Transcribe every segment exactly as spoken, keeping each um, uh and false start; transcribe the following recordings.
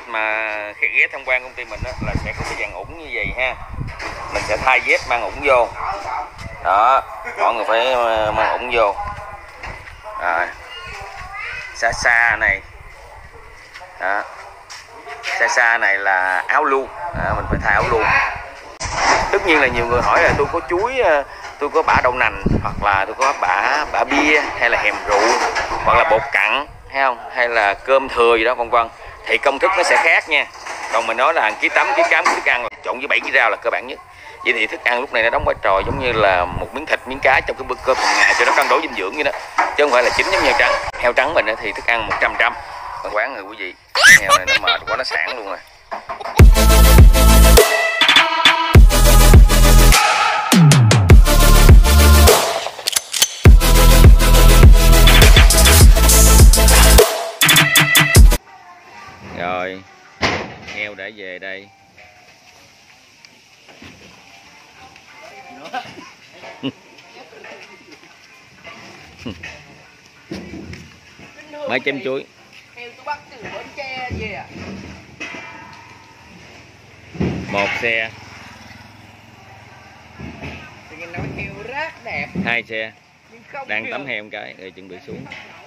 mà ghé tham quan công ty mình đó, là sẽ có cái dàn ủng như vậy ha. Mình sẽ thay dép mang ủng vô đó, mọi người phải mang ủng vô. Rồi xa xa này đó, xa xa này là áo lu, à, mình phải thay áo lu. Tất nhiên là nhiều người hỏi là tôi có chuối, tôi có bã đậu nành, hoặc là tôi có bã bã bia, hay là hèm rượu, hoặc là bột cặn, thấy không, hay là cơm thừa gì đó vân vân, thì công thức nó sẽ khác nha. Còn mình nói là ký tấm, ký cám, ký thức ăn trộn với bảy ký rau là cơ bản nhất. Vậy thì thức ăn lúc này nó đóng vai trò giống như là một miếng thịt, miếng cá trong cái bữa cơm hàng ngày cho nó cân đối dinh dưỡng vậy đó, chứ không phải là chính giống như heo trắng. Heo trắng mình thì thức ăn một trăm trăm. Còn quán rồi quý vị, heo này nó mệt quá, nó sản luôn rồi. Rồi heo đã về đây. Mấy chém chuối. Heo tôi bắt từ Bến Tre về à. Một xe. Thì nghe nói heo rất đẹp. Hai xe. Đang được. tắm heo một cái rồi chuẩn bị xuống.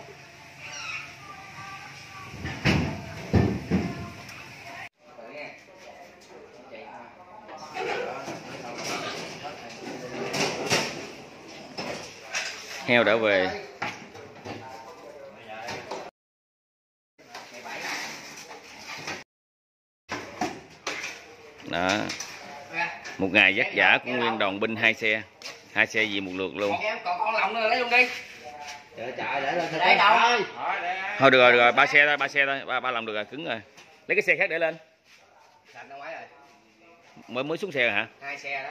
Heo đã về. Đó. Một ngày vất vả của nguyên đoàn binh hai xe. Hai xe gì một lượt luôn. Còn con lọng nữa lấy luôn đi. Trời trời để lên để đâu? Thôi được rồi, được rồi, ba xe thôi, ba xe thôi, ba ba lòng được rồi, cứng rồi. Lấy cái xe khác để lên. Mới mới xuống xe rồi hả? Hai xe đó.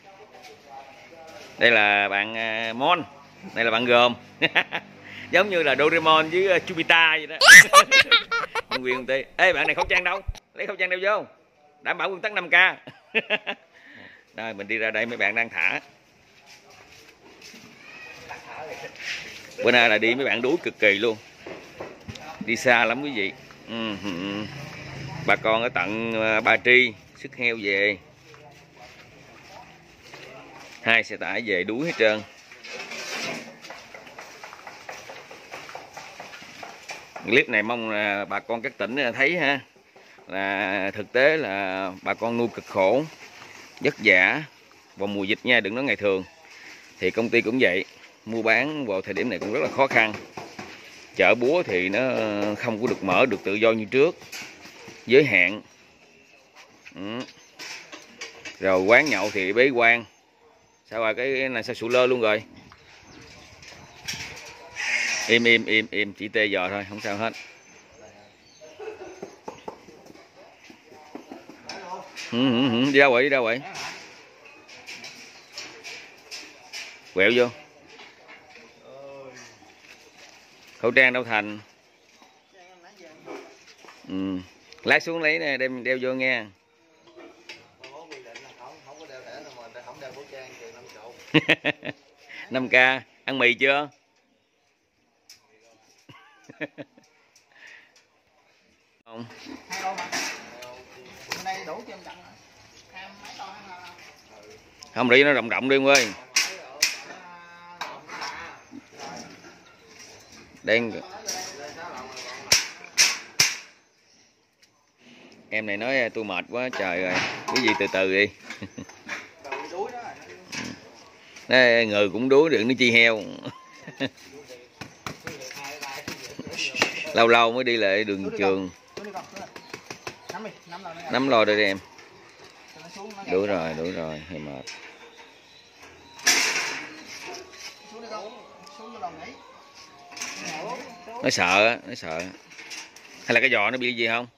Đây là bạn uh, Mon. Đây là bạn Gồm. Giống như là Doraemon với uh, Chubita vậy đó. Nguyên công ty. Ê bạn này khẩu trang đâu? Lấy khẩu trang đeo vô. Đảm bảo nguyên tắc năm K. Rồi mình đi ra đây, mấy bạn đang thả. Bữa nay là đi mấy bạn đuối cực kỳ luôn. Đi xa lắm quý vị. Ừ, ừ. Bà con ở tận uh, Ba Tri sức heo về. Hai xe tải về đuối hết trơn. Clip này mong là bà con các tỉnh thấy ha, là thực tế là bà con nuôi cực khổ, vất vả vào mùa dịch nha, đừng nói ngày thường. Thì công ty cũng vậy, mua bán vào thời điểm này cũng rất là khó khăn. Chợ búa thì nó không có được mở được tự do như trước, giới hạn. Ừ. Rồi quán nhậu thì bế quan. Sao rồi, cái này sao sụ lơ luôn rồi. Im im im im, chỉ tê giờ thôi, không sao hết. Ừ, ừ, ừ. Đi đâu vậy, đi đâu vậy? Quẹo vô. Khẩu trang đâu Thành? Ừ. Lát xuống lấy nè, đem đeo vô nghe. năm K, ăn mì chưa? Không. Không đi nó động động đi ông ơi. Đang em này nói tôi mệt quá trời rồi, cái gì từ từ đi. Đấy, người cũng đuối đừng nó chi heo. Lâu lâu mới đi lại đường trường. Nắm lôi đây em. Đủ rồi, đủ rồi, hơi mệt. Nó sợ, nó sợ. Hay là cái giò nó bị gì không?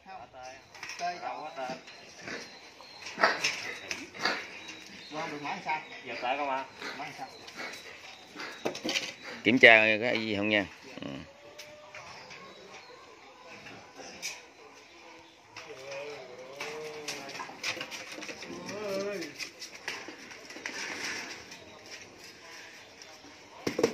Kiểm tra cái gì không nha. Ừ.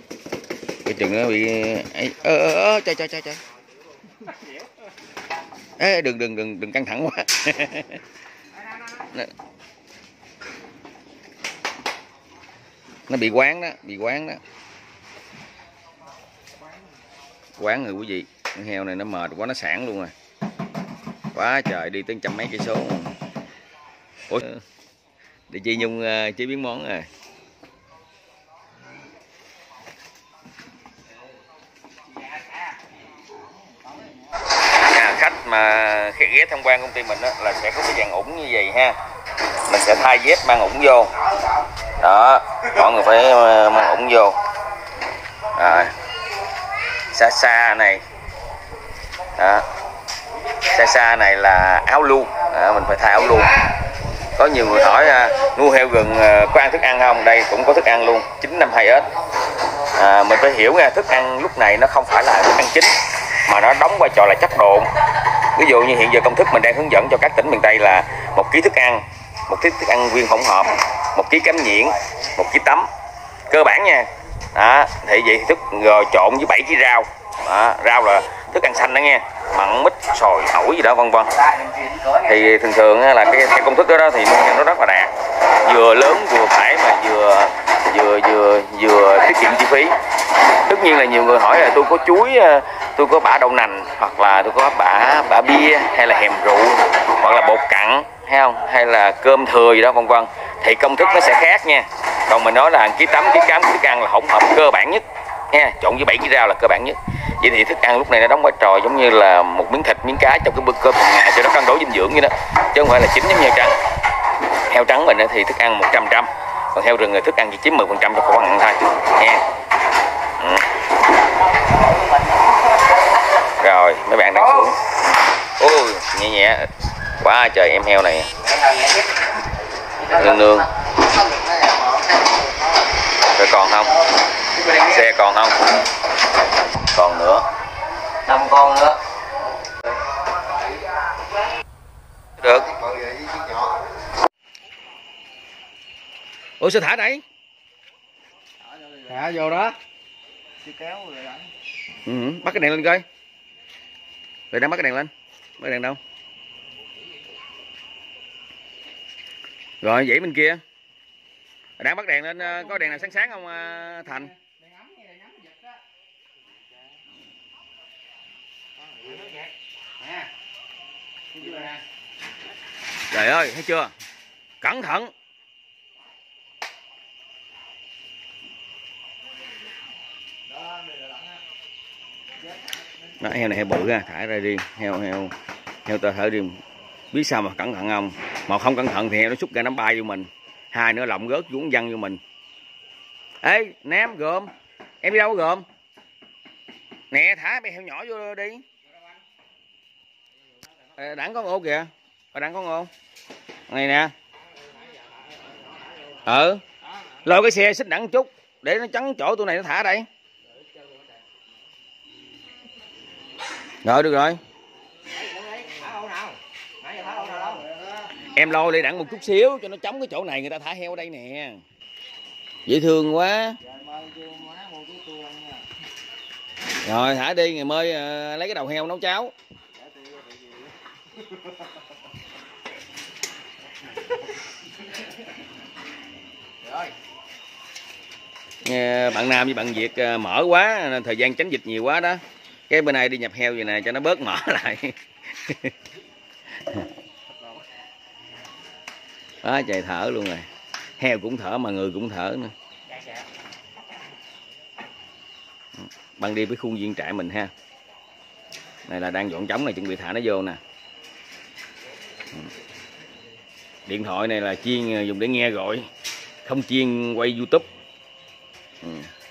Cái chừng nó bị ấy, ơ ơ ơ trời trời trời trời. Ê, đừng đừng đừng đừng căng thẳng quá. nó, nó bị quán đó, bị quán đó. Quán rồi quý vị, con heo này nó mệt quá, nó sản luôn rồi. Quá trời, đi tới trăm mấy cây số. Ủa, để chị Nhung uh, chế biến món rồi. À, khách mà khi ghé tham quan công ty mình đó, là sẽ có cái dàn ủng như vậy ha. Mình sẽ thay dép mang ủng vô. Đó, mọi người phải mang ủng vô. Rồi. Xa xa này. Đó. Xa xa này là áo lu, à, mình phải thay áo lu. Có nhiều người hỏi à, nuôi heo rừng à, có ăn thức ăn không? Đây cũng có thức ăn luôn, chín năm hai ếch. À, mình phải hiểu nha, thức ăn lúc này nó không phải là thức ăn chính mà nó đóng vai trò là chất độn. Ví dụ như hiện giờ công thức mình đang hướng dẫn cho các tỉnh miền Tây là một ký thức ăn, một ký thức ăn viên hỗn hợp, một ký cám nhuyễn, một ký tấm, cơ bản nha. Đó, thì vậy thì thức rồi trộn với bảy ký rau. Đó, rau là thức ăn xanh đó nghe, mặn mít sồi ổi gì đó vân vân. Thì thường thường là cái, cái công thức đó, đó thì nó rất là đạt, vừa lớn vừa phải mà vừa vừa vừa vừa tiết kiệm chi phí. Tất nhiên là nhiều người hỏi là tôi có chuối, tôi có bã đậu nành, hoặc là tôi có bã bã bia, hay là hèm rượu, hoặc là bột cặn, hay không, hay là cơm thừa gì đó vân vân, thì công thức nó sẽ khác nha. Còn mình nói là ký tấm, ký cám, ký thức ăn là hỗn hợp cơ bản nhất nha, trộn với bảy ký rau là cơ bản nhất. Vậy thì thức ăn lúc này nó đóng vai trò giống như là một miếng thịt, miếng cá trong cái bữa cơm hàng ngày cho nó cân đối dinh dưỡng vậy đó, chứ không phải là chính giống như heo trắng. Heo trắng mình thì thức ăn một trăm trăm, còn heo rừng là thức ăn chỉ chiếm mười phần trăm cho khẩu phần ăn thôi nha. Ừ. Rồi mấy bạn đang xuống. Ôi nhẹ nhẹ quá trời, em heo này nương nương. Rồi còn không? Xe còn không? Còn nữa. Năm con nữa. Được. Ủa sao thả đây? Thả vô đó. Ừ, bắt cái đèn lên coi. Rồi đang bắt cái đèn lên. Bắt cái đèn đâu? Rồi dãy bên kia. Đang bắt đèn lên, có đèn nào sáng sáng không Thành? Trời ơi, thấy chưa? Cẩn thận. Đó, heo này heo bự ra, thả ra riêng. Heo heo heo tơ thở riêng. Biết sao mà cẩn thận không? Một không cẩn thận thì heo nó xúc ra nó bay vô mình. Hai nữa lọng rớt xuống văng vô mình. Ê, Nam gồm. Em đi đâu gồm? Nè, thả bé heo nhỏ vô đi. Đẳng có ngô kìa. Đẳng có ngô. Này nè. Ừ. Lôi cái xe xích đẳng chút để nó chắn chỗ tụi này nó thả đây. Rồi được rồi. Em lôi lại đặng một chút xíu cho nó chống cái chỗ này, người ta thả heo đây nè. Dễ thương quá. Rồi thả đi, ngày mới uh, lấy cái đầu heo nấu cháo. Nghe bạn Nam với bạn Việt uh, mở quá, thời gian tránh dịch nhiều quá đó. Cái bên này đi nhập heo vậy nè cho nó bớt mở lại. Đó, trời thở luôn rồi. Heo cũng thở mà người cũng thở nữa. Băng đi với khuôn viên trại mình ha. Này là đang dọn trống này, chuẩn bị thả nó vô nè. Điện thoại này là chiên dùng để nghe gọi, không chiên quay YouTube. Ừ.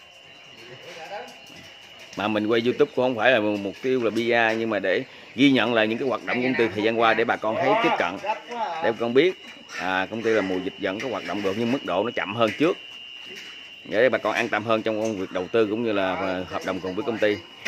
Mà mình quay YouTube cũng không phải là mục tiêu là pê e, nhưng mà để ghi nhận lại những cái hoạt động công ty thời gian qua để bà con thấy tiếp cận, để bà con biết à, công ty là mùa dịch vẫn có hoạt động được nhưng mức độ nó chậm hơn trước, để bà con an tâm hơn trong công việc đầu tư cũng như là hợp đồng cùng với công ty.